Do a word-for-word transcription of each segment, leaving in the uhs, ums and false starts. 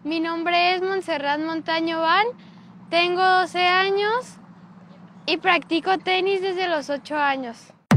Mi nombre es Montserrat Montaño Val, tengo doce años y practico tenis desde los ocho años.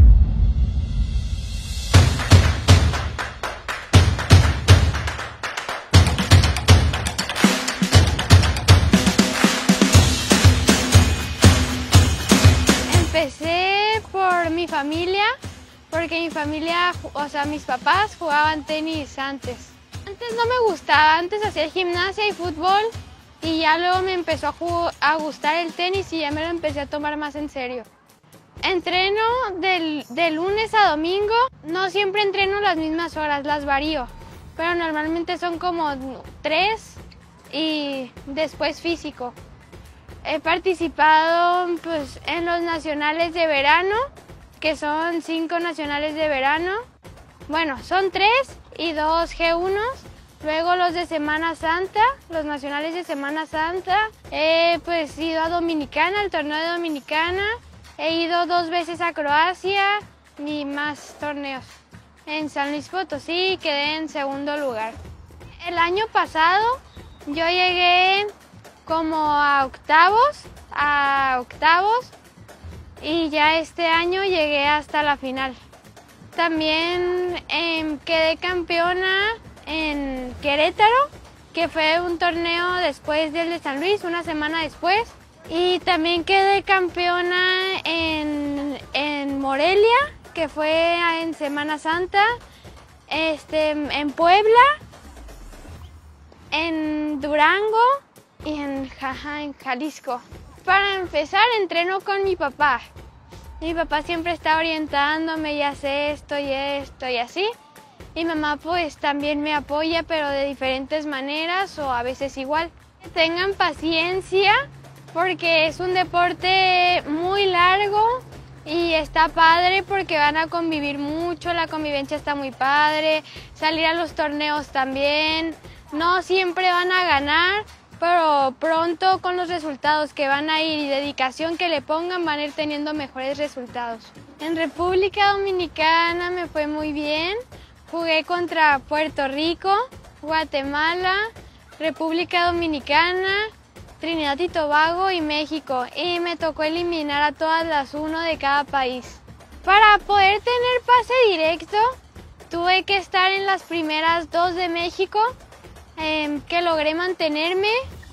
Empecé por mi familia, porque mi familia, o sea, mis papás jugaban tenis antes. Antes no me gustaba, antes hacía gimnasia y fútbol y ya luego me empezó a, a gustar el tenis y ya me lo empecé a tomar más en serio. Entreno del, de lunes a domingo, no siempre entreno las mismas horas, las varío, pero normalmente son como tres y después físico. He participado pues, en los nacionales de verano, que son cinco nacionales de verano. Bueno, son tres y dos G uno. Luego los de Semana Santa, los nacionales de Semana Santa. He pues ido a Dominicana, al torneo de Dominicana. He ido dos veces a Croacia y más torneos. En San Luis Potosí quedé en segundo lugar. El año pasado yo llegué como a octavos, a octavos y ya este año llegué hasta la final. También eh, quedé campeona en Querétaro, que fue un torneo después del de San Luis, una semana después. Y también quedé campeona en, en Morelia, que fue en Semana Santa, este, en Puebla, en Durango y en, jaja, en Jalisco. Para empezar, entreno con mi papá. Mi papá siempre está orientándome y hace esto y esto y así. Y mamá pues también me apoya, pero de diferentes maneras o a veces igual. Tengan paciencia porque es un deporte muy largo y está padre porque van a convivir mucho, la convivencia está muy padre, salir a los torneos también. No siempre van a ganar, pero pronto con los resultados que van a ir y dedicación que le pongan van a ir teniendo mejores resultados. En República Dominicana me fue muy bien. Jugué contra Puerto Rico, Guatemala, República Dominicana, Trinidad y Tobago y México. Y me tocó eliminar a todas las uno de cada país. Para poder tener pase directo, tuve que estar en las primeras dos de México, eh, que logré mantenerme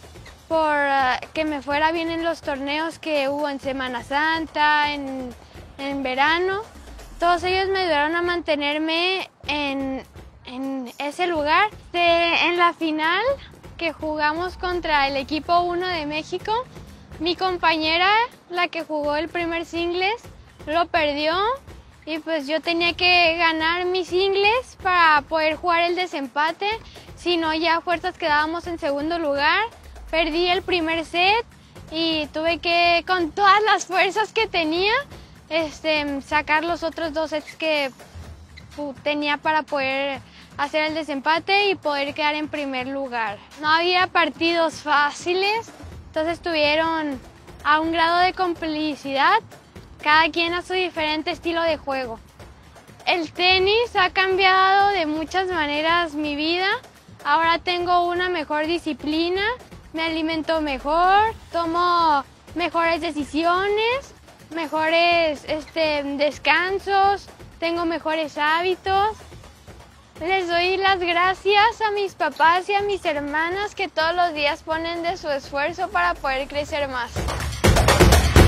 por uh, que me fuera bien en los torneos que hubo en Semana Santa, en, en verano. Todos ellos me ayudaron a mantenerme en, en ese lugar. De, en la final que jugamos contra el equipo uno de México, mi compañera, la que jugó el primer singles, lo perdió y pues yo tenía que ganar mis singles para poder jugar el desempate, si no ya a fuerzas quedábamos en segundo lugar. Perdí el primer set y tuve que, con todas las fuerzas que tenía, Este, sacar los otros dos sets que uh, tenía para poder hacer el desempate y poder quedar en primer lugar. No había partidos fáciles, entonces estuvieron a un grado de complicidad, cada quien a su diferente estilo de juego. El tenis ha cambiado de muchas maneras mi vida. Ahora tengo una mejor disciplina, me alimento mejor, tomo mejores decisiones, mejores este, descansos, tengo mejores hábitos. Les doy las gracias a mis papás y a mis hermanas que todos los días ponen de su esfuerzo para poder crecer más.